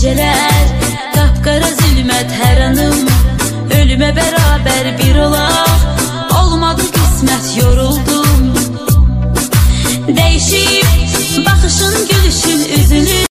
geceler, qapqara zülmət hər anım, ölümə bərabər bir olaq, olmadı qismət, yoruldum. Değişip bakışın, gülüşün, üzünü